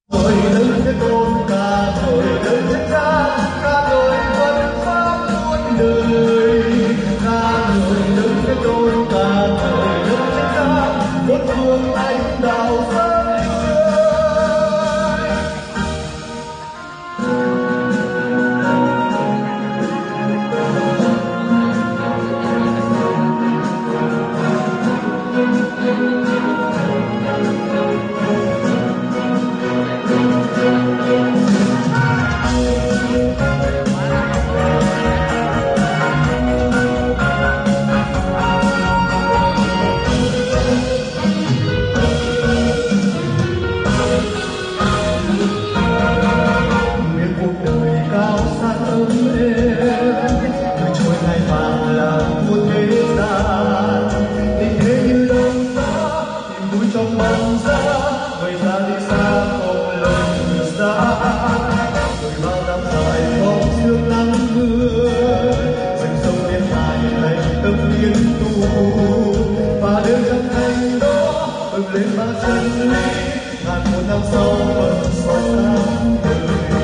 Người lớn thế tôn ca người lớn thế cha ca người vẫn pháp muôn đời ca người lớn thế tôn ca người lớn thế cha một phương anh đạo dân. Trong bóng giá người ta đi xa không lời người xa rồi bao năm dài không sương nắng mưa rừng sông đêm dài thành tâm liên tu và đêm trong thành đó bừng lên ba chân lý ngàn một năm sau vẫn soi sáng đời.